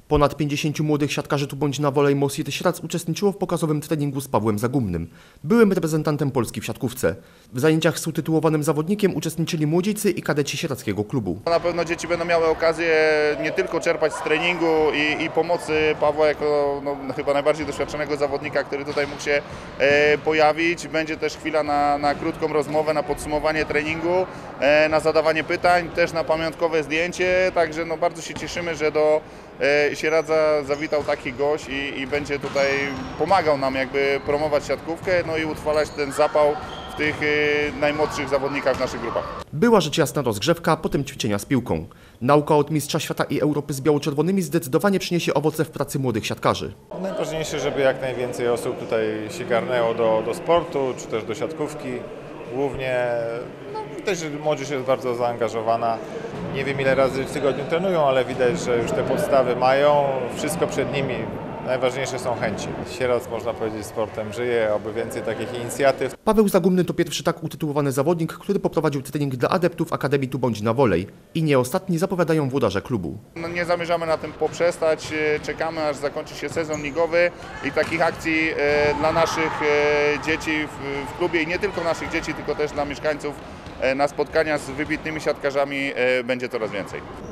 Ponad 50 młodych siatkarzy tu bądź na Volej Mosjed Sieradz uczestniczyło w pokazowym treningu z Pawłem Zagumnym, byłym reprezentantem Polski w siatkówce. W zajęciach z utytułowanym zawodnikiem uczestniczyli młodzieńcy i kadeci sieradzkiego klubu. Na pewno dzieci będą miały okazję nie tylko czerpać z treningu i pomocy Pawła jako chyba najbardziej doświadczonego zawodnika, który tutaj mógł się pojawić. Będzie też chwila na krótką rozmowę, na podsumowanie treningu, na zadawanie pytań, też na pamiątkowe zdjęcie, także bardzo się cieszymy, że do Sieradza zawitał taki gość i będzie tutaj pomagał nam jakby promować siatkówkę, i utrwalać ten zapał w tych najmłodszych zawodnikach w naszych grupach. Była rzecz jasna rozgrzewka, a potem ćwiczenia z piłką. Nauka od mistrza świata i Europy z biało-czerwonymi zdecydowanie przyniesie owoce w pracy młodych siatkarzy. Najważniejsze, żeby jak najwięcej osób tutaj się garnęło do sportu, czy też do siatkówki. Głównie widać, że młodzież jest bardzo zaangażowana. Nie wiem, ile razy w tygodniu trenują, ale widać, że już te podstawy mają. Wszystko przed nimi. Najważniejsze są chęci. Sieradz, można powiedzieć, sportem żyje, oby więcej takich inicjatyw. Paweł Zagumny to pierwszy tak utytułowany zawodnik, który poprowadził trening dla adeptów Akademii Tu Bądź na Volej. I nie ostatni, zapowiadają włodarze klubu. Nie zamierzamy na tym poprzestać, czekamy aż zakończy się sezon ligowy i takich akcji dla naszych dzieci w klubie i nie tylko naszych dzieci, tylko też dla mieszkańców na spotkania z wybitnymi siatkarzami będzie coraz więcej.